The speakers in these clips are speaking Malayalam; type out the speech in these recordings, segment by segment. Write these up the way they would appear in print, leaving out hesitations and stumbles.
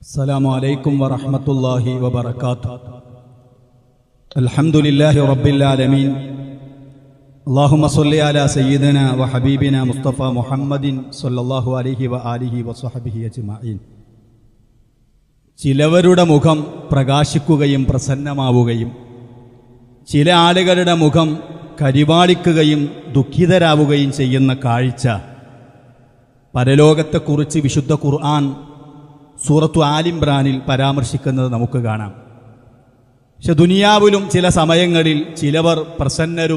السلام عليكم ورحمة الله وبركاته. الحمد لله رب العالمين. اللهم صل على سيدنا وحبيبنا مصطفى محمد صلى الله عليه وآله وصحبه أجمعين. ചിലവരുടെ മുഖം പ്രകാശിക്കുകയും പ്രസന്നമാവുകയും ചില ആളുകളുടെ മുഖം കരിവാളിക്കുകയും ദുഃഖിതരാവുകയും ചെയ്യുന്ന കാഴ്ച പരലോകത്തെക്കുറിച്ച് വിശുദ്ധ ഖുർആൻ സൂറത്തു ആലിംറാനിൽ പരാമർശിക്കുന്നത് നമുക്ക് കാണാം. പക്ഷെ ദുനിയാവിലും ചില സമയങ്ങളിൽ ചിലവർ പ്രസന്നരും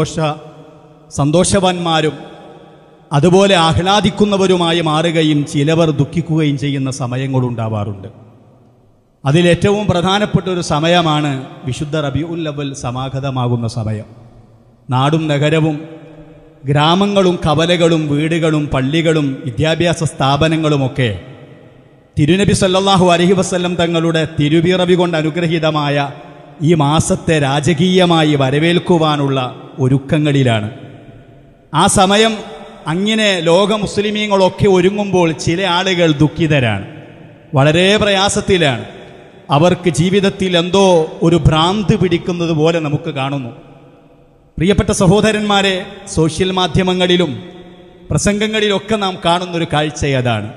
സന്തോഷവാന്മാരും അതുപോലെ ആഹ്ലാദിക്കുന്നവരുമായി മാറുകയും ചിലവർ ദുഃഖിക്കുകയും ചെയ്യുന്ന സമയങ്ങളുണ്ടാവാറുണ്ട്. അതിലേറ്റവും പ്രധാനപ്പെട്ട ഒരു സമയമാണ് വിശുദ്ധ റബീഉൽ അവ്വൽ സമാഗതമാകുന്ന സമയം. നാടും നഗരവും ഗ്രാമങ്ങളും കവലകളും വീടുകളും പള്ളികളും വിദ്യാഭ്യാസ സ്ഥാപനങ്ങളുമൊക്കെ തിരുനബി സല്ലല്ലാഹു അലൈഹി വസല്ലം തങ്ങളുടെ തിരുപിറവി കൊണ്ട് അനുഗ്രഹീതമായ ഈ മാസത്തെ രാജകീയമായി വരവേൽക്കുവാനുള്ള ഒരുക്കങ്ങളിലാണ്. ആ സമയം അങ്ങനെ ലോക മുസ്ലിമീങ്ങളൊക്കെ ഒരുങ്ങുമ്പോൾ ചില ആളുകൾ ദുഃഖിതരാണ്, വളരെ പ്രയാസത്തിലാണ്. അവർക്ക് ജീവിതത്തിൽ എന്തോ ഒരു ഭ്രാന്ത് പിടിക്കുന്നത് പോലെ നമുക്ക് കാണുന്നു. പ്രിയപ്പെട്ട സഹോദരന്മാരെ, സോഷ്യൽ മാധ്യമങ്ങളിലും പ്രസംഗങ്ങളിലൊക്കെ നാം കാണുന്നൊരു കാഴ്ച അതാണ്.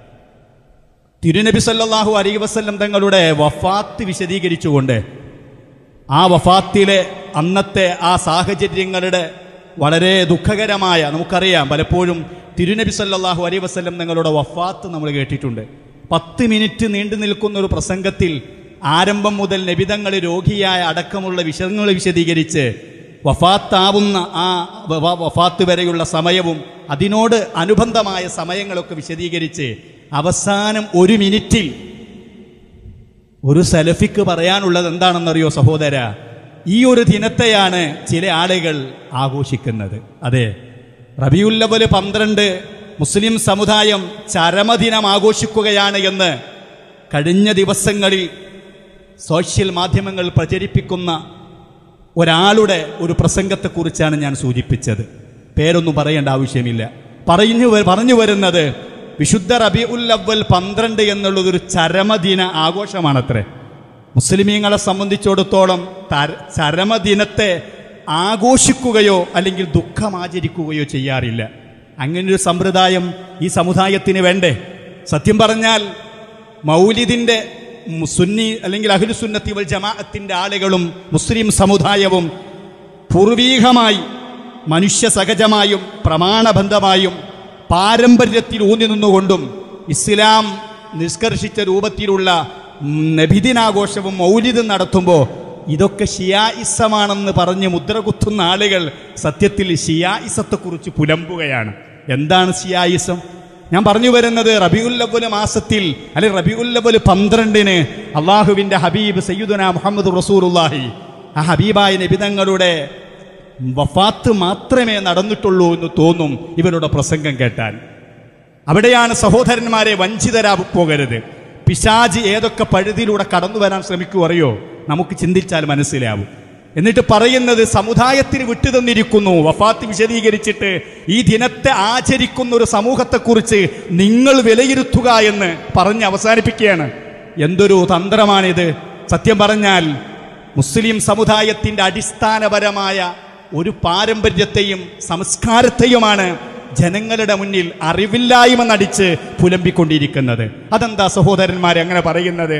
തിരുനബി സല്ലല്ലാഹു അലൈഹി വസല്ലം തങ്ങളുടെ വഫാത്ത് വിശദീകരിച്ചുകൊണ്ട് ആ വഫാത്തിലെ അന്നത്തെ ആ സാഹചര്യങ്ങളുടെ വളരെ ദുഃഖകരമായ, നമുക്കറിയാം പലപ്പോഴും തിരുനബി സല്ലല്ലാഹു അലൈഹി വസല്ലം തങ്ങളുടെ വഫാത്ത് നമ്മൾ കേട്ടിട്ടുണ്ട്. 10 മിനിറ്റ് നീണ്ടു നിൽക്കുന്ന ഒരു പ്രസംഗത്തിൽ ആരംഭം മുതൽ നബിതങ്ങൾ രോഗിയായ അടക്കമുള്ള വിഷയങ്ങൾ വിശദീകരിച്ച് വഫാത്താവുന്ന ആ വഫാത്ത് വരെയുള്ള സമയവും അതിനോട് അനുബന്ധമായ സമയങ്ങളൊക്കെ വിശദീകരിച്ച് അവസാനം 1 മിനിറ്റിൽ ഒരു സലഫിക്ക് പറയാനുള്ളത് എന്താണെന്നറിയോ സഹോദര? ഈ ഒരു ദിനത്തെയാണ് ചില ആളുകൾ ആഘോഷിക്കുന്നത്. അതെ, റബീഉൽ അവ്വൽ 12 മുസ്ലിം സമുദായം ചരമദിനം ആഘോഷിക്കുകയാണ് എന്ന് കഴിഞ്ഞ ദിവസങ്ങളിൽ സോഷ്യൽ മാധ്യമങ്ങൾ പ്രചരിപ്പിക്കുന്ന ഒരാളുടെ ഒരു പ്രസംഗത്തെക്കുറിച്ചാണ് ഞാൻ സൂചിപ്പിച്ചത്. പേരൊന്നും പറയേണ്ട ആവശ്യമില്ല. പറഞ്ഞു വരുന്നത് വിശുദ്ധ റബീഉൽ അവ്വൽ 12 എന്നുള്ളതൊരു ചരമദിന ആഘോഷമാണത്രേ. മുസ്ലിമീങ്ങളെ സംബന്ധിച്ചിടത്തോളം ചരമദിനത്തെ ആഘോഷിക്കുകയോ അല്ലെങ്കിൽ ദുഃഖമാചരിക്കുകയോ ചെയ്യാറില്ല. അങ്ങനൊരു സമ്പ്രദായം ഈ സമുദായത്തിന് വേണ്ടേ? സത്യം പറഞ്ഞാൽ മൗലിദിന്റെ സുന്നി അല്ലെങ്കിൽ അഹ്ലു സുന്നത്തി വൽ ജമാഅത്തിന്റെ ആളുകളും മുസ്ലിം സമുദായവും പൂർവീകമായി മനുഷ്യ സഹജമായും പ്രമാണബന്ധമായും പാരമ്പര്യത്തിൽ ഊന്നി നിന്നുകൊണ്ടും ഇസ്ലാം നിഷ്കർഷിച്ച രൂപത്തിലുള്ള നബിദിനാഘോഷവും മൗലിദും നടത്തുമ്പോൾ ഇതൊക്കെ ഷിയായിസമാണെന്ന് പറഞ്ഞ് മുദ്രകുത്തുന്ന ആളുകൾ സത്യത്തിൽ ഷിയായിസത്തെക്കുറിച്ച് പുലമ്പുകയാണ്. എന്താണ് ഷിയായിസം? ഞാൻ പറഞ്ഞു വരുന്നത് റബീഉൽ അവ്വൽ മാസത്തിൽ അല്ലെങ്കിൽ റബീഉൽ അവ്വൽ 12 അള്ളാഹുവിൻ്റെ ഹബീബ് സയ്യിദുനാ മുഹമ്മദ് റസൂലുള്ളാഹി ആ ഹബീബായ നബിതങ്ങളുടെ വഫാത്ത് മാത്രമേ നടന്നിട്ടുള്ളൂ എന്ന് തോന്നും ഇവരുടെ പ്രസംഗം കേട്ടാൽ. അവിടെയാണ് സഹോദരന്മാരെ വഞ്ചിതരാ പോകരുത്. പിശാച് ഏതൊക്കെ പഴുതിലൂടെ കടന്നു വരാൻ ശ്രമിക്കൂ അറിയോ? നമുക്ക് ചിന്തിച്ചാൽ മനസ്സിലാവും. എന്നിട്ട് പറയുന്നത് സമുദായത്തിന് വിട്ടുതന്നിരിക്കുന്നു. വഫാത്ത് വിശദീകരിച്ചിട്ട് ഈ ദിനത്തെ ആചരിക്കുന്ന ഒരു സമൂഹത്തെക്കുറിച്ച് നിങ്ങൾ വിലയിരുത്തുക എന്ന് പറഞ്ഞ് അവസാനിപ്പിക്കുകയാണ്. എന്തൊരു തന്ത്രമാണിത്! സത്യം പറഞ്ഞാൽ മുസ്ലിം സമുദായത്തിൻ്റെ അടിസ്ഥാനപരമായ ഒരു പാരമ്പര്യത്തെയും സംസ്കാരത്തെയുമാണ് ജനങ്ങളുടെ മുന്നിൽ അറിവില്ലായ്മ നടിച്ച് പുലമ്പിക്കൊണ്ടിരിക്കുന്നത്. അതെന്താ സഹോദരന്മാരെ അങ്ങനെ പറയുന്നത്?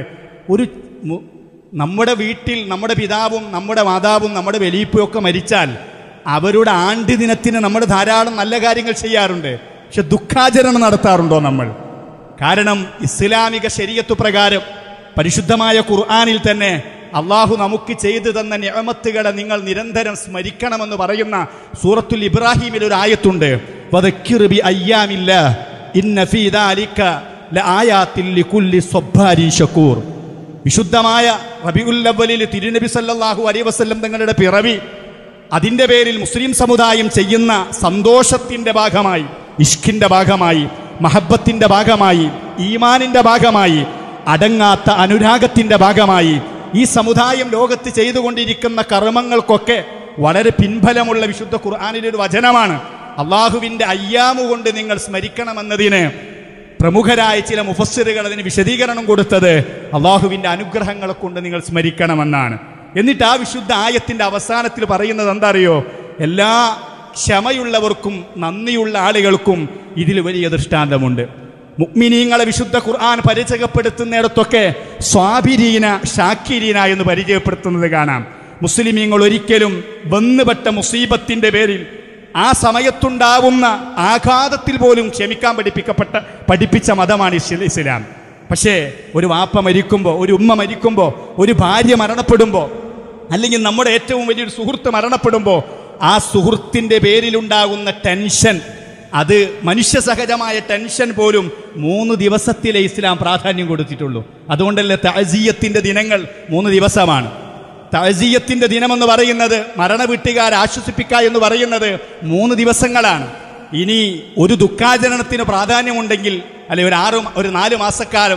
നമ്മുടെ വീട്ടിൽ നമ്മുടെ പിതാവും നമ്മുടെ മാതാവും നമ്മുടെ വലിയപ്പയും ഒക്കെ മരിച്ചാൽ അവരുടെ ആണ്ട് ദിനത്തിന് നമ്മൾ ധാരാളം നല്ല കാര്യങ്ങൾ ചെയ്യാറുണ്ട്. പക്ഷെ ദുഃഖാചരണം നടത്താറുണ്ടോ നമ്മൾ? കാരണം ഇസ്ലാമിക ശരീഅത്ത് പ്രകാരം പരിശുദ്ധമായ ഖുർആനിൽ തന്നെ അള്ളാഹു നമുക്ക് ചെയ്തു തന്ന നിഅമത്തുകളെ നിങ്ങൾ നിരന്തരം സ്മരിക്കണമെന്ന് പറയുന്ന സൂറത്തുൽ ഇബ്രാഹിമിൽ ഒരു ആയത്തുണ്ട്. വദക്കിർ ബി അയ്യാമില്ലാഹ് ഇന്ന ഫീ ദാലിക ലആയാതിൻ ലികുല്ലി സ്വബ്ബാരിൻ ശകൂർ. വിശുദ്ധമായ റബീഉൽ അവ്വലിൽ തിരുനബി സല്ലല്ലാഹു അലൈഹി വസല്ലം തങ്ങളുടെ പിറവി, അതിൻ്റെ പേരിൽ മുസ്ലിം സമുദായം ചെയ്യുന്ന സന്തോഷത്തിൻ്റെ ഭാഗമായി, ഇഷ്കിൻ്റെ ഭാഗമായി, മഹബത്തിൻ്റെ ഭാഗമായി, ഈമാനിൻ്റെ ഭാഗമായി, അടങ്ങാത്ത അനുരാഗത്തിൻ്റെ ഭാഗമായി ഈ സമുദായം ലോകത്ത് ചെയ്തുകൊണ്ടിരിക്കുന്ന കർമ്മങ്ങൾക്കൊക്കെ വളരെ പിൻഫലമുള്ള വിശുദ്ധ ഖുർആനിലെ ഒരു വചനമാണ്. അള്ളാഹുവിൻ്റെ അയ്യാമു കൊണ്ട് നിങ്ങൾ സ്മരിക്കണമെന്നതിന് പ്രമുഖരായ ചില മുഫസ്സിറുകൾ അതിന് വിശദീകരണം കൊടുത്തത് അള്ളാഹുവിൻ്റെ അനുഗ്രഹങ്ങളെ കൊണ്ട് നിങ്ങൾ സ്മരിക്കണമെന്നാണ്. എന്നിട്ട് ആ വിശുദ്ധ ആയത്തിൻ്റെ അവസാനത്തിൽ പറയുന്നത് എന്താ അറിയോ? എല്ലാ ക്ഷമയുള്ളവർക്കും നന്ദിയുള്ള ആളുകൾക്കും ഇതിൽ വലിയ ദൃഷ്ടാന്തമുണ്ട്. മുഅ്മിനീങ്ങളെ വിശുദ്ധ ഖുർആൻ പരിചയപ്പെടുത്തുന്നിടത്തൊക്കെ സ്വാബിരീന ഷാക്കിരീന എന്ന് പരിചയപ്പെടുത്തുന്നത് കാണാം. മുസ്ലിമീങ്ങൾ ഒരിക്കലും വന്നുപെട്ട മുസീബത്തിൻ്റെ പേരിൽ ആ സമയത്തുണ്ടാവുന്ന ആഘാതത്തിൽ പോലും ക്ഷമിക്കാൻ പഠിപ്പിച്ച മതമാണ് ഇസ്ലാം. പക്ഷേ ഒരു വാപ്പ മരിക്കുമ്പോൾ, ഒരു ഉമ്മ മരിക്കുമ്പോൾ, ഒരു ഭാര്യ മരണപ്പെടുമ്പോൾ, അല്ലെങ്കിൽ നമ്മുടെ ഏറ്റവും വലിയൊരു സുഹൃത്ത് മരണപ്പെടുമ്പോൾ ആ സുഹൃത്തിൻ്റെ പേരിലുണ്ടാകുന്ന ടെൻഷൻ, അത് മനുഷ്യ സഹജമായ ടെൻഷൻ പോലും 3 ദിവസത്തിലെ ഇസ്ലാം പ്രാധാന്യം കൊടുത്തിട്ടുള്ളൂ. അതുകൊണ്ടല്ലേ തഅസിയത്തിൻ്റെ ദിനങ്ങൾ 3 ദിവസമാണ്. തഅസിയത്തിൻ്റെ ദിനമെന്ന് പറയുന്നത്, മരണ വീട്ടുകാരെ ആശ്വസിപ്പിക്കുക എന്ന് പറയുന്നത് 3 ദിവസങ്ങളാണ്. ഇനി ഒരു ദുഃഖാചരണത്തിന് പ്രാധാന്യമുണ്ടെങ്കിൽ, അല്ലെ ഒരു 4 മാസക്കാലം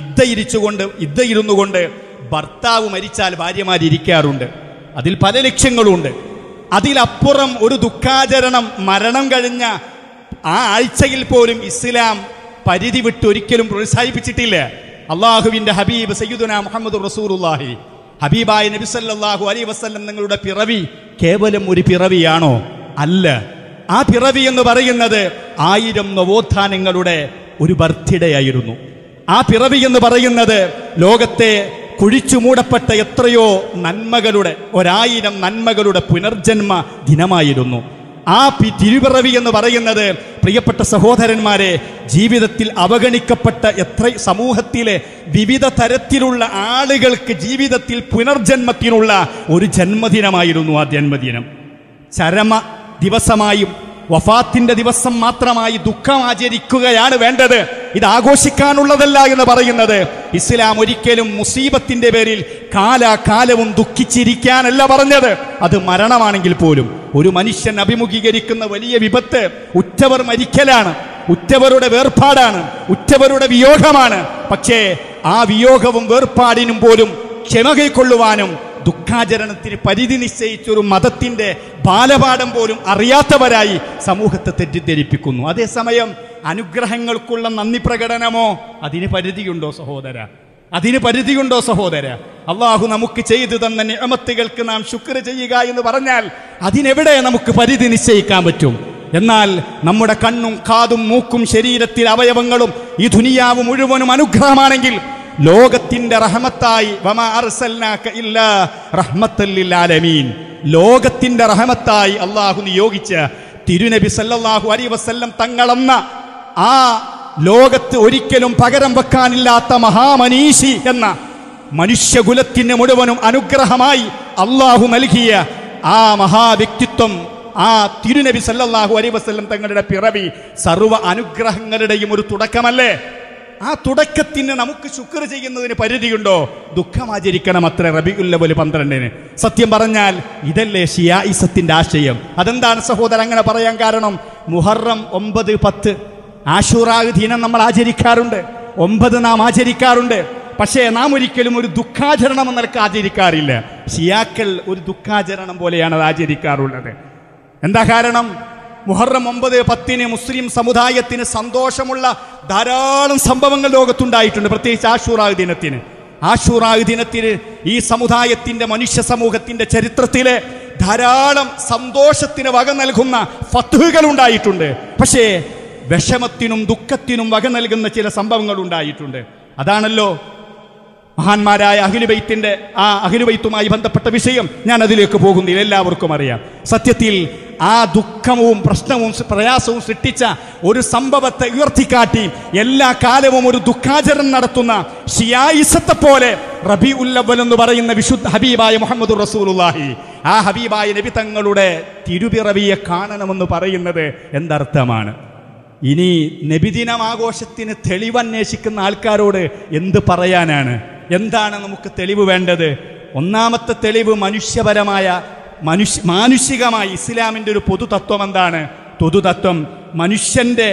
ഇദ്ദയിരുന്നു കൊണ്ട് ഭർത്താവ് മരിച്ചാൽ ഭാര്യമാരിയ്ക്കാറുണ്ട്. അതിൽ പല ലക്ഷ്യങ്ങളുണ്ട്. അതിലപ്പുറം ഒരു ദുഃഖാചരണം മരണം കഴിഞ്ഞ ആ ആഴ്ചയിൽ പോലും ഇസ്ലാം പരിധി വിട്ട് ഒരിക്കലും പ്രോത്സാഹിപ്പിച്ചിട്ടില്ല. അള്ളാഹുവിൻ്റെ ഹബീബ് സയ്യിദുനാ മുഹമ്മദ് റസൂലുള്ളാഹി, ഹബീബായ നബി സല്ലല്ലാഹു അലൈഹി വസല്ലം നിങ്ങളുടെ പിറവി കേവലം ഒരു പിറവിയാണോ? അല്ല. ആ പിറവി എന്ന് പറയുന്നത് 1000 നവോത്ഥാനങ്ങളുടെ ഒരു ബർത്ത്ഡേ ആയിരുന്നു. ആ പിറവി എന്ന് പറയുന്നത് ലോകത്തെ കുഴിച്ചു മൂടപ്പെട്ട എത്രയോ നന്മകളുടെ 1000 നന്മകളുടെ പുനർജന്മ ദിനമായിരുന്നു. ആ തിരുപിറവി എന്ന് പറയുന്നത്, പ്രിയപ്പെട്ട സഹോദരന്മാരെ, ജീവിതത്തിൽ അവഗണിക്കപ്പെട്ട എത്ര സമൂഹത്തിലെ വിവിധ തരത്തിലുള്ള ആളുകൾക്ക് ജീവിതത്തിൽ പുനർജന്മത്തിനുള്ള ഒരു ജന്മദിനമായിരുന്നു ആ ജന്മദിനം. ചരമ ദിവസമായും വഫാത്തിന്റെ ദിവസം മാത്രമായി ദുഃഖം ആചരിക്കുകയാണ് വേണ്ടത്. ഇത് ആഘോഷിക്കാനുള്ളതല്ല എന്ന് പറയുന്നത്. ഇസ്ലാം ഒരിക്കലും മുസീബത്തിന്റെ പേരിൽ കാലാകാലവും ദുഃഖിച്ചിരിക്കാനല്ല പറഞ്ഞത്. അത് മരണമാണെങ്കിൽ പോലും ഒരു മനുഷ്യൻ അഭിമുഖീകരിക്കുന്ന വലിയ വിപത്ത് ഉറ്റവർ മരിക്കലാണ്, ഉറ്റവരുടെ വേർപാടാണ്, ഉറ്റവരുടെ വിയോഗമാണ്. പക്ഷേ ആ വിയോഗവും വേർപാടിനും പോലും ക്ഷമ കൈക്കൊള്ളുവാനും ദുഃഖാചരണത്തിന് പരിധി നിശ്ചയിച്ചൊരു മതത്തിന്റെ ബാലപാഠം പോലും അറിയാത്തവരായി സമൂഹത്തെ തെറ്റിദ്ധരിപ്പിക്കുന്നു. അതേസമയം അനുഗ്രഹങ്ങൾക്കുള്ള നന്ദി പ്രകടനമോ? അതിന് പരിധിയുണ്ടോ സഹോദര? അതിന് പരിധിയുണ്ടോ സഹോദര? അള്ളാഹു നമുക്ക് ചെയ്തു തന്ന നിഅമത്തുകൾക്ക് നാം ശുക്ർ ചെയ്യുക എന്ന് പറഞ്ഞാൽ അതിനെവിടെ നമുക്ക് പരിധി നിശ്ചയിക്കാൻ പറ്റും? എന്നാൽ നമ്മുടെ കണ്ണും കാതും മൂക്കും ശരീരത്തിലെ അവയവങ്ങളും ഈ ദുനിയാവ് മുഴുവനും അനുഗ്രഹമാണെങ്കിൽ ലോകത്തിന്റെ റഹ്മത്തായി വമാ അർസൽനാക ഇല്ലാ റഹ്മത്തൽ ലിൽ ആലമീൻ, ലോകത്തിന്റെ റഹ്മത്തായി അള്ളാഹു നിയോഗിച്ച തിരുനബി സല്ലല്ലാഹു അലൈഹി വസല്ലം തങ്ങളെന്ന ആ ലോകത്ത് ഒരിക്കലും പകരം വെക്കാനില്ലാത്ത മഹാമനീഷി എന്ന മനുഷ്യകുലത്തിന് മുഴുവനും അനുഗ്രഹമായി അള്ളാഹു നൽകിയ ആ മഹാവ്യക്തിത്വം, ആ തിരുനബി സല്ലല്ലാഹു അലൈഹി വസല്ലം തങ്ങളുടെ പിറവി സർവ്വ അനുഗ്രഹങ്ങളുടെയും ഒരു തുടക്കമല്ലേ? ആ തുടക്കത്തിന് നമുക്ക് ശുക്ർ ചെയ്യുന്നതിന് പരിധിയുണ്ടോ? ദുഃഖമാചരിക്കണം അത്ര റബീഉൽ അവ്വൽ 12-ന്. സത്യം പറഞ്ഞാൽ ഇതല്ലേ ഷിയായിസത്തിന്റെ ആശയം. അതെന്താണ് സഹോദരൻ അങ്ങനെ പറയാൻ കാരണം? മുഹറം 9, 10 ആശൂറാ ദിനം നമ്മൾ ആചരിക്കാറുണ്ട്, 9 നാം ആചരിക്കാറുണ്ട്. പക്ഷേ നാം ഒരിക്കലും ഒരു ദുഃഖാചരണം എന്നൊക്കെ ആചരിക്കാറില്ല. ഷിയാക്കൾ ഒരു ദുഃഖാചരണം പോലെയാണ് അത് ആചരിക്കാറുള്ളത്. എന്താ കാരണം? മുഹറം 9, 10 മുസ്ലിം സമുദായത്തിന് സന്തോഷമുള്ള ധാരാളം സംഭവങ്ങൾ ലോകത്തുണ്ടായിട്ടുണ്ട്. പ്രത്യേകിച്ച് ആശൂറാ ദിനത്തിന്. ആശൂറാ ദിനത്തിന് ഈ സമുദായത്തിന്റെ, മനുഷ്യ സമൂഹത്തിന്റെ ചരിത്രത്തിലെ ധാരാളം സന്തോഷത്തിന് വക നൽകുന്ന ഫത്ഹുകൾ ഉണ്ടായിട്ടുണ്ട്. പക്ഷേ വിഷമത്തിനും ദുഃഖത്തിനും വക നൽകുന്ന ചില സംഭവങ്ങൾ ഉണ്ടായിട്ടുണ്ട്. അതാണല്ലോ മഹാന്മാരായ അഹ്ലുബൈത്തിന്റെ ആ അഹ്ലുബൈത്തുമായി ബന്ധപ്പെട്ട വിഷയം. ഞാൻ അതിലേക്ക് പോകുന്നില്ല, എല്ലാവർക്കും അറിയാം. സത്യത്തിൽ ആ ദുഃഖവും പ്രശ്നവും പ്രയാസവും സൃഷ്ടിച്ച ഒരു സംഭവത്തെ ഉയർത്തിക്കാട്ടി എല്ലാ കാലവും ഒരു ദുഃഖാചരണം നടത്തുന്ന ഷിയായിസത്തെ പോലെ റബീഉൽ അവ്വൽ എന്ന് പറയുന്ന വിശുദ്ധ ഹബീബായ മുഹമ്മദ് റസൂലുള്ളാഹി, ആ ഹബീബായ നബി തങ്ങളുടെ തിരുപിറവിയെ കാണണമെന്ന് പറയുന്നത് എന്തർത്ഥമാണ്? ഇനി നബിദിനം ആഘോഷത്തിന് തെളിവന്വേഷിക്കുന്ന ആൾക്കാരോട് എന്ത് പറയാനാണ്? എന്താണ് നമുക്ക് തെളിവ് വേണ്ടത്? ഒന്നാമത്തെ തെളിവ് മനുഷ്യപരമായ മാനുഷികമായി ഇസ്ലാമിൻ്റെ ഒരു പൊതുതത്വം എന്താണ്? പൊതുതത്വം മനുഷ്യൻ്റെ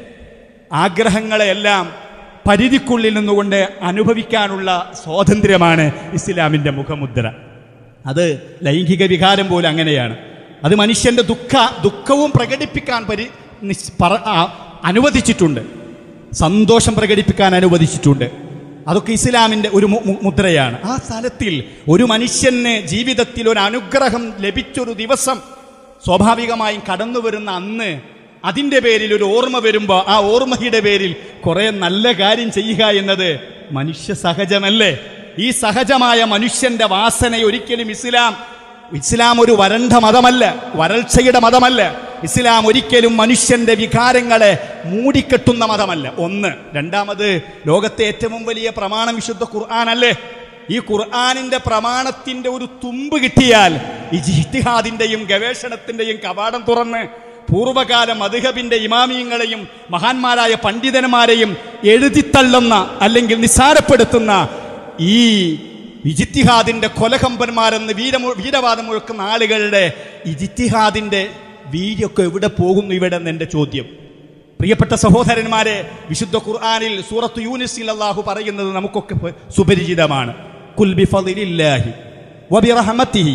ആഗ്രഹങ്ങളെല്ലാം പരിധിക്കുള്ളിൽ നിന്നുകൊണ്ട് അനുഭവിക്കാനുള്ള സ്വാതന്ത്ര്യമാണ് ഇസ്ലാമിൻ്റെ മുഖമുദ്ര. അത് ലൈംഗിക വികാരം പോലെ അങ്ങനെയാണ്. അത് മനുഷ്യൻ്റെ ദുഃഖവും പ്രകടിപ്പിക്കാൻ അനുവദിച്ചിട്ടുണ്ട്. സന്തോഷം പ്രകടിപ്പിക്കാൻ അനുവദിച്ചിട്ടുണ്ട്. അതൊക്കെ ഇസ്ലാമിൻ്റെ ഒരു മുദ്രയാണ്. ആ സ്ഥലത്തിൽ ഒരു മനുഷ്യന് ജീവിതത്തിൽ ഒരു അനുഗ്രഹം ലഭിച്ചൊരു ദിവസം സ്വാഭാവികമായും കടന്നു വരുന്ന അന്ന് അതിൻ്റെ പേരിൽ ഒരു ഓർമ്മ വരുമ്പോൾ ആ ഓർമ്മയുടെ പേരിൽ കുറേ നല്ല കാര്യം ചെയ്യുക എന്നത് മനുഷ്യ സഹജമല്ലേ? ഈ സഹജമായ മനുഷ്യന്റെ വാസന ഒരിക്കലും ഇസ്ലാം ഒരു വരണ്ട മതമല്ല, വരൾച്ചയുടെ മതമല്ല. ഇസ്ലാം ഒരിക്കലും മനുഷ്യന്റെ വികാരങ്ങളെ മൂടിക്കെട്ടുന്ന മതമല്ല. ഒന്ന്. രണ്ടാമത്, ലോകത്തെ ഏറ്റവും വലിയ പ്രമാണം വിശുദ്ധ ഖുർആനല്ലേ? ഈ ഖുർആനിന്റെ പ്രമാണത്തിന്റെ ഒരു തുമ്പ് കിട്ടിയാൽ ഇജ്തിഹാദിന്റെയും ഗവേഷണത്തിന്റെയും കവാടം തുറന്ന് പൂർവ്വകാല മദ്ഹബിന്റെ ഇമാമിയങ്ങളെയും മഹാന്മാരായ പണ്ഡിതന്മാരെയും എഴുതിത്തള്ളുന്ന അല്ലെങ്കിൽ നിസ്സാരപ്പെടുത്തുന്ന ഈ ഇജ്തിഹാദിന്റെ കൊലകമ്പന്മാരെന്ന് വീരവാദം മുഴക്കുന്ന ആളുകളുടെ ഇജ്തിഹാദിന്റെ വീര്യൊക്കെ എവിടെ പോകുന്നു ഇവിടെ എന്ന് എൻ്റെ ചോദ്യം. പ്രിയപ്പെട്ട സഹോദരന്മാരെ, വിശുദ്ധ ഖുർആനിൽ സൂറത്ത് യൂനിസിൽ അല്ലാഹു പറയുന്നത് നമുക്കൊക്കെ സുപരിചിതമാണ്. ഖുൽ ബിഫളില്ലാഹി വബിറഹ്മതിഹി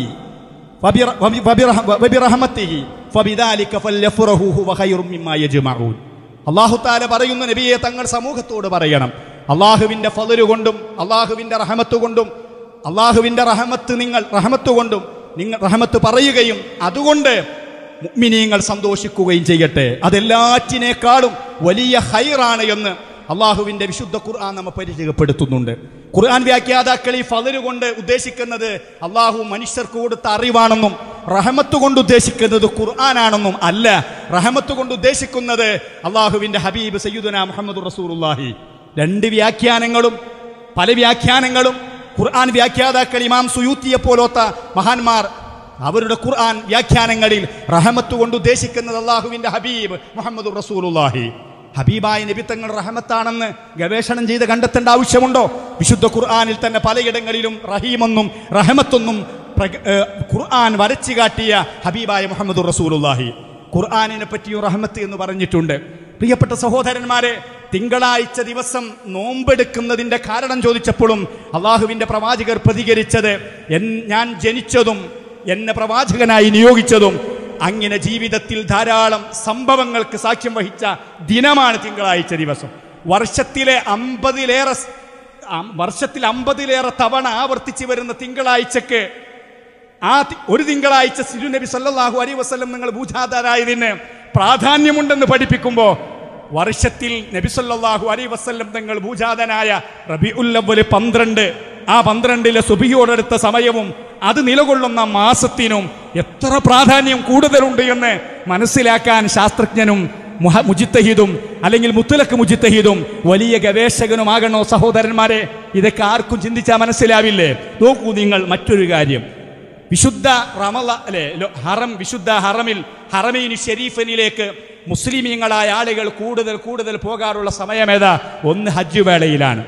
വബിറഹ്മതിഹി ഫബിദാലിക ഫൽയഫ്റഹു ഹുവ ഖൈറും മിമ്മാ യജ്മഊൻ. അല്ലാഹു തആല പറയുന്നു, നബിയെ തങ്ങൾ സമൂഹത്തോട് പറയണം, അല്ലാഹുവിന്റെ ഫള് കൊണ്ടും അല്ലാഹുവിന്റെ റഹ്മത്ത് കൊണ്ടും അല്ലാഹുവിന്റെ റഹ്മത്ത് കൊണ്ടും നിങ്ങൾ റഹ്മത്ത് പറയുകയും അതുകൊണ്ട് മുഅ്മിനീങ്ങൾ സന്തോഷിക്കുകയും ചെയ്യട്ടെ. അതെല്ലാറ്റിനേക്കാളും വലിയ ഖൈറാണ് എന്ന് അള്ളാഹുവിന്റെ വിശുദ്ധ ഖുർആൻ നമ്മെ പരിചയപ്പെടുത്തുന്നുണ്ട്. ഖുർആൻ വ്യാഖ്യാതാക്കൾ ഈ ഫള് കൊണ്ട് ഉദ്ദേശിക്കുന്നത് അള്ളാഹു മനുഷ്യർക്ക് കൊടുത്ത അറിവാണെന്നും റഹ്മത്ത് കൊണ്ട് ഉദ്ദേശിക്കുന്നത് ഖുർആനാണെന്നും അല്ല. റഹ്മത്ത് കൊണ്ട് ഉദ്ദേശിക്കുന്നത് അള്ളാഹുവിന്റെ ഹബീബ് സയ്യിദുനാ മുഹമ്മദ് റസൂലുള്ളാഹി. രണ്ട് വ്യാഖ്യാനങ്ങളും പല വ്യാഖ്യാനങ്ങളും ഖുർആൻ വ്യാഖ്യാതാക്കൾ ഇമാം സുയൂത്തിയെ പോലത്തെ മഹാന്മാർ അവരുടെ ഖുർആൻ വ്യാഖ്യാനങ്ങളിൽ റഹ്മത്ത് കൊണ്ട് ഉദ്ദേശിക്കുന്നത് അള്ളാഹുവിന്റെ ഹബീബ് മുഹമ്മദ് റസൂലുള്ളാഹി. ഹബീബായ നബി തങ്ങൾ റഹ്മത്താണെന്ന് ഗവേഷണം ചെയ്ത് കണ്ടെത്തേണ്ട ആവശ്യമുണ്ടോ? വിശുദ്ധ ഖുർആനിൽ തന്നെ പലയിടങ്ങളിലും റഹീമെന്നും റഹ്മത്തെന്നും ഖുർആൻ വരച്ചു കാട്ടിയ ഹബീബായ മുഹമ്മദ് റസൂലുള്ളാഹി. ഖുർആനിനെ പറ്റിയും റഹ്മത്ത് എന്ന് പറഞ്ഞിട്ടുണ്ട്. പ്രിയപ്പെട്ട സഹോദരന്മാരെ, തിങ്കളാഴ്ച ദിവസം നോമ്പെടുക്കുന്നതിന്റെ കാരണം ചോദിച്ചപ്പോഴും അള്ളാഹുവിന്റെ പ്രവാചകർ പ്രതികരിച്ചത്, ഞാൻ ജനിച്ചതും എന്നെ പ്രവാചകനായി നിയോഗിച്ചതും അങ്ങനെ ജീവിതത്തിൽ ധാരാളം സംഭവങ്ങൾക്ക് സാക്ഷ്യം വഹിച്ച ദിനമാണ് തിങ്കളാഴ്ച ദിവസം. വർഷത്തിൽ 50-ലേറെ തവണ ആവർത്തിച്ചു വരുന്ന തിങ്കളാഴ്ചക്ക് ഒരു തിങ്കളാഴ്ച തിരുനബി സല്ലല്ലാഹു അലൈഹി വസല്ലം നിങ്ങൾ ഭൂജാതരായതിന് പ്രാധാന്യമുണ്ടെന്ന് പഠിപ്പിക്കുമ്പോൾ വർഷത്തിൽ നബി സല്ലല്ലാഹു അലൈഹി വസല്ലം തങ്ങൾ ഭൂജാതനായ റബീഉൽ അവ്വൽ 12, ആ 12-ലെ സുബഹിയോടടുത്ത സമയവും അത് നിലകൊള്ളുന്ന മാസത്തിനും എത്ര പ്രാധാന്യം കൂടുതലുണ്ട് എന്ന് മനസ്സിലാക്കാൻ ശാസ്ത്രജ്ഞനും മുജ്തഹിദും അല്ലെങ്കിൽ മുത്തലക്ക് മുജ്തഹിദും വലിയ ഗവേഷകനുമാകണോ സഹോദരന്മാരെ? ഇതൊക്കെ ആർക്കും ചിന്തിച്ചാൽ മനസ്സിലാവില്ലേ? നോക്കൂ നിങ്ങൾ മറ്റൊരു കാര്യം. വിശുദ്ധ വിശുദ്ധ ഹറമൈനി ഷരീഫിനിലേക്ക് മുസ്ലിമീങ്ങളായ ആളുകൾ കൂടുതൽ പോകാറുള്ള സമയമേതാ? ഒന്ന് ഹജ്ജ് വേളയിലാണ്.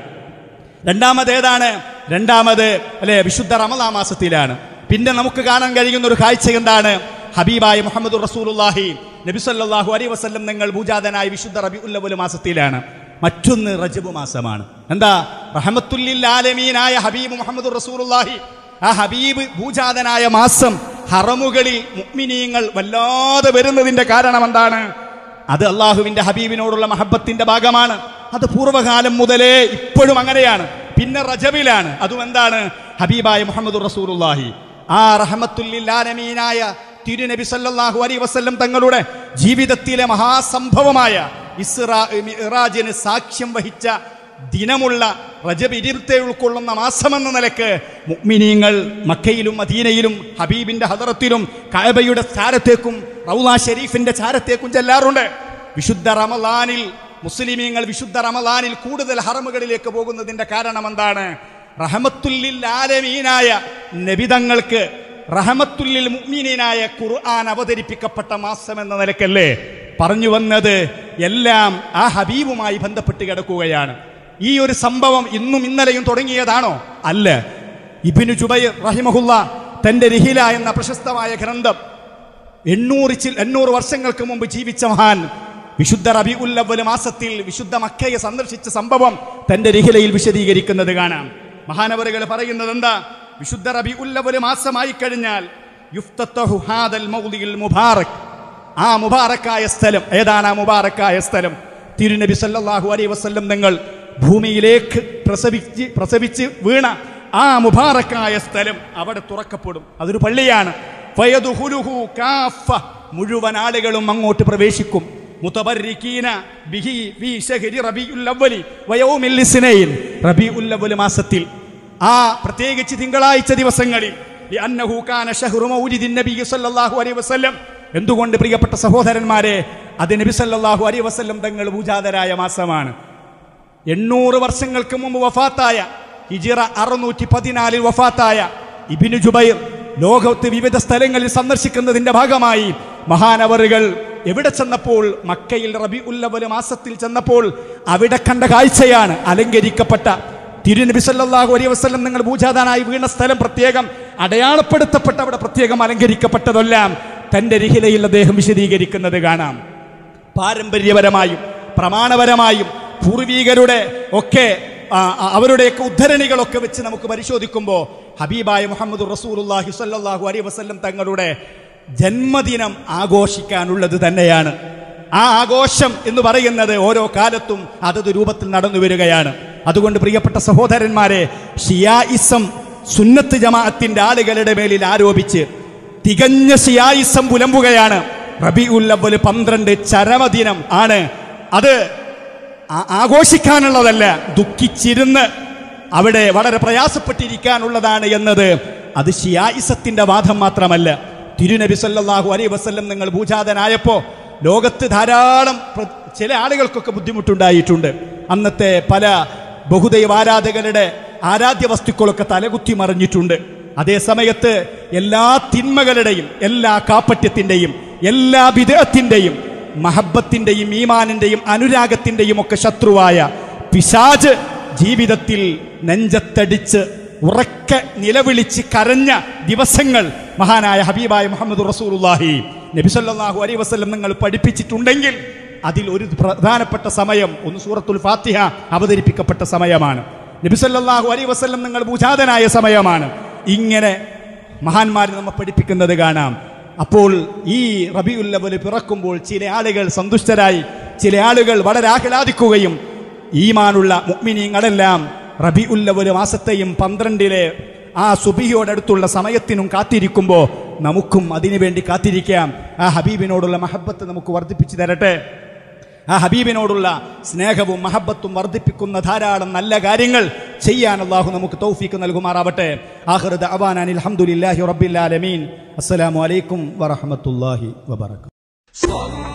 രണ്ടാമത് വിശുദ്ധ റമളാൻ മാസത്തിലാണ്. പിന്നെ നമുക്ക് കാണാൻ കഴിയുന്ന ഒരു കാഴ്ച എന്താണ്? ഹബീബായ മുഹമ്മദ് റസൂലുള്ളാഹി നബി സല്ലല്ലാഹു അലൈഹി വസല്ലം നിങ്ങൾ ഭൂജാതനായ വിശുദ്ധ റബീഉൽ അവ്വൽ മാസത്തിലാണ്. മറ്റൊന്ന് റജബ് മാസമാണ്. എന്താ? റഹ്മത്തുൽ ലിൽ ആലമീനായ ഹബീബ് മുഹമ്മദ് റസൂലുള്ളാഹി, ആ ഹബീബ് ഭൂജാതനായ മാസം ഹറമുകളിൽ മുഅ്മിനീങ്ങൾ വല്ലാതെ വരുന്നതിന്റെ കാരണം എന്താണ്? അത് അള്ളാഹുവിന്റെ ഹബീബിനോടുള്ള മഹബത്തിന്റെ ഭാഗമാണ്. അത് പൂർവ്വകാലം മുതലേ ഇപ്പോഴും അങ്ങനെയാണ്. പിന്നെ റജബിലാണ്. അതും എന്താണ്? ഹബീബായ മുഹമ്മദ് റസൂലുള്ളാഹി, ആ റഹ്മത്തുൽ ലിൽ ആലമീനായ തിരുനബി സല്ലല്ലാഹു അലൈഹി വസല്ലം തങ്ങളുടെ ജീവിതത്തിലെ മഹാസംഭവമായ ഇസ്റാ മിഅ്റാജിന് സാക്ഷ്യം വഹിച്ച ദിനമുള്ള റജബ് 27 ഉൾക്കൊള്ളുന്ന മാസമെന്ന നിലക്ക് മുഅ്മിനീങ്ങൾ മക്കയിലും മദീനയിലും ഹബീബിന്റെ ഹദറത്തിലും കഅബയുടെ ചാരത്തേക്കും റൗള ഷരീഫിന്റെ ചാരത്തേക്കും ചെല്ലാറുണ്ട്. വിശുദ്ധ റമളാനിൽ മുസ്ലിമീങ്ങൾ വിശുദ്ധ റമളാനിൽ കൂടുതൽ ഹറമുകളിലേക്ക് പോകുന്നതിന്റെ കാരണം എന്താണ്? റഹ്മത്തുൽ ലിൽ ആലമീനായ നബിതങ്ങൾക്ക് റഹ്മത്തുൽ ലിൽ മുഅ്മിനീനായ ഖുർആൻ അവതരിപ്പിക്കപ്പെട്ട മാസം എന്ന നിലക്കല്ലേ പറഞ്ഞു വന്നത്? എല്ലാം ആ ഹബീബുമായി ബന്ധപ്പെട്ട് കിടക്കുകയാണ്. ഈ ഒരു സംഭവം ഇന്നും ഇന്നലെയും തുടങ്ങിയതാണോ? അല്ല. ഇബ്നു ജുബൈർ റഹിമഹുല്ല തന്റെ റിഹില എന്ന പ്രശസ്തമായ ഗ്രന്ഥം 800 വർഷങ്ങൾക്ക് മുമ്പ് ജീവിച്ച മഹാൻ വിശുദ്ധ റബീഉൽ അവ്വൽ മാസത്തിൽ വിശുദ്ധ മക്കയെ സന്ദർശിച്ച സംഭവം തന്റെ റിഹിലയിൽ വിശദീകരിക്കുന്നത് കാണാം. മഹാനവറുകൾ പറയുന്നത് എന്താ? വിശുദ്ധ റബീഉൽ അവ്വൽ മാസമായി കഴിഞ്ഞാൽ യുഫ്തഹു ഹാദൽ മൗദിഉൽ മുബാറക്, ആ മുബാറക്കായ സ്ഥലം ഏതാണ്? ആ മുബാറക്കായ സ്ഥലം തിരുനബി സല്ലല്ലാഹു അലൈഹി വസല്ലം തങ്ങൾ ഭൂമിയിലേക്ക് പ്രസവിച്ച് വീണ ആ മുബാറക്കായ സ്ഥലം അവിടെ തുറക്കപ്പെടും. അതൊരു പള്ളിയാണ്. ഫയദ്ഖുലുഹു കാഫ, മുഴുവൻ ആളുകളും അങ്ങോട്ട് പ്രവേശിക്കും. മുതബർരികീന ബിഹി ഫീ ശഹരി റബീഉൽ അവ്വലി വയൗമിൽ ഇസ്നൈൻ, റബീഉൽ അവ്വൽ മാസത്തിൽ ആ പ്രത്യേകിച്ച് തിങ്കളാഴ്ച ദിവസങ്ങളിൽ ലിഅന്നഹു കാന ശഹ്റു മൗലിദിൻ നബി സല്ലല്ലാഹു അലൈഹി വസല്ലം. എന്തുകൊണ്ട് പ്രിയപ്പെട്ട സഹോദരന്മാരെ, അത് നബി സല്ലല്ലാഹു അലൈഹി വസല്ലം തങ്ങൾ പൂജാതരായ മാസമാണ്. 800 വർഷങ്ങൾക്ക് മുമ്പ് വഫാത്തായ ഹിജ്റ 614 വഫാത്തായ ഇബ്നു ജുബൈർ ലോകത്ത് വിവിധ സ്ഥലങ്ങളിൽ സന്ദർശിക്കുന്നതിന്റെ ഭാഗമായി മഹാനവറുകൾ എവിടെ ചെന്നപ്പോൾ, മക്കയിൽ റബീഉൽ അവ്വൽ മാസത്തിൽ ചെന്നപ്പോൾ അവിടെ കണ്ട കാഴ്ചയാണ് അലങ്കരിക്കപ്പെട്ട തിരുനബി സല്ലല്ലാഹു അലൈഹി വസല്ലം നിങ്ങൾ പൂജാതനായി വീണ സ്ഥലം പ്രത്യേകം അടയാളപ്പെടുത്തപ്പെട്ട അവിടെ പ്രത്യേകം അലങ്കരിക്കപ്പെട്ടതെല്ലാം തന്റെ രഹിലയിൽ അദ്ദേഹം വിശദീകരിക്കുന്നത് കാണാം. പാരമ്പര്യപരമായും പ്രമാണപരമായും പൂർവീകരുടെ ഒക്കെ അവരുടെയൊക്കെ ഉദ്ധരണികളൊക്കെ വെച്ച് നമുക്ക് പരിശോധിക്കുമ്പോൾ ഹബീബായ മുഹമ്മദ് റസൂലുള്ളാഹി സ്വല്ലല്ലാഹു അലൈഹി വസല്ലം തങ്ങളുടെ ജന്മദിനം ആഘോഷിക്കാനുള്ളത് തന്നെയാണ്. ആ ആഘോഷം എന്ന് പറയുന്നത് ഓരോ കാലത്തും അതത് രൂപത്തിൽ നടന്നു വരികയാണ്. അതുകൊണ്ട് പ്രിയപ്പെട്ട സഹോദരന്മാരെ, ഷിയായിസം സുന്നത്ത് ജമാഅത്തിന്റെ ആളുകളുടെ മേലിൽ ആരോപിച്ച് തികഞ്ഞ ഷിയായിസം പുലമ്പുകയാണ്. റബീഉൽ അവ്വൽ 12 ചരമദിനം ആണ്. അത് ആഘോഷിക്കാനുള്ളതല്ല, ദുഃഖിച്ചിരുന്ന് അവിടെ വളരെ പ്രയാസപ്പെട്ടിരിക്കാനുള്ളതാണ് എന്നത് അത് ഷിയായിസത്തിന്റെ വാദം മാത്രമല്ല. തിരുനബി സല്ലല്ലാഹു അലൈഹി വസല്ലം നിങ്ങൾ പൂജാതനായപ്പോ ലോകത്ത് ധാരാളം ചില ആളുകൾക്കൊക്കെ ബുദ്ധിമുട്ടുണ്ടായിട്ടുണ്ട്. അന്നത്തെ പല ബഹുദൈവാരാധകരുടെ ആരാധ്യ വസ്തുക്കളൊക്കെ തലകുത്തി മറിഞ്ഞിട്ടുണ്ട്. അതേ സമയത്ത് എല്ലാ തിന്മകളുടെയും എല്ലാ കാപ്പറ്റ്യത്തിൻ്റെയും എല്ലാ ബിദ്അത്തിൻ്റെയും മഹബത്തിൻ്റെയും ഈമാനിൻ്റെയും അനുരാഗത്തിൻ്റെയും ഒക്കെ ശത്രുവായ പിശാച് ജീവിതത്തിൽ നെഞ്ചത്തടിച്ച് ഉറക്കെ നിലവിളിച്ച് കരഞ്ഞ ദിവസങ്ങൾ മഹാനായ ഹബീബായ മുഹമ്മദ് റസൂലുള്ളാഹി നബി സല്ലല്ലാഹു അലൈഹി വസല്ലം നിങ്ങൾ പഠിപ്പിച്ചിട്ടുണ്ടെങ്കിൽ അതിൽ ഒരു പ്രധാനപ്പെട്ട സമയം ഒന്ന് സൂറത്തുൽ ഫാത്തിഹ അവതരിപ്പിക്കപ്പെട്ട സമയമാണ്. നബി സല്ലല്ലാഹു അലൈഹി വസല്ലം നിങ്ങൾ പൂജാതനായ സമയമാണ്. ഇങ്ങനെ മഹാന്മാർ നമ്മെ പഠിപ്പിക്കുന്നത് കാണാം. അപ്പോൾ ഈ റബീഉൽ അവ്വൽ പിറക്കുമ്പോൾ ചില ആളുകൾ സന്തുഷ്ടരായി, ചില ആളുകൾ വളരെ ആഹ്ലാദിക്കുകയും ഈമാനുള്ള മുഅ്മിനീങ്ങളെല്ലാം റബീഉൽ അവ്വൽ മാസത്തെയും 12 ആ സുബഹിയോടടുത്തുള്ള സമയത്തിനും കാത്തിരിക്കുമ്പോൾ നമുക്കും അതിനുവേണ്ടി കാത്തിരിക്കാം. ആ ഹബീബിനോടുള്ള മഹബത്ത് നമുക്ക് വർദ്ധിപ്പിച്ചു തരട്ടെ. ആ ഹബീബിനോടുള്ള സ്നേഹവും മഹബത്തും വർദ്ധിപ്പിക്കുന്ന ധാരാളം നല്ല കാര്യങ്ങൾ ചെയ്യാൻ അല്ലാഹു നമുക്ക് തൗഫീഖ് നൽകുമാറാവട്ടെ. ആഖിറു ദഅവാനാ അൽഹംദുലില്ലാഹി റബ്ബിൽ ആലമീൻ. അസ്സലാമു അലൈക്കും വറഹ്മത്തുള്ളാഹി വബറകാതുഹു.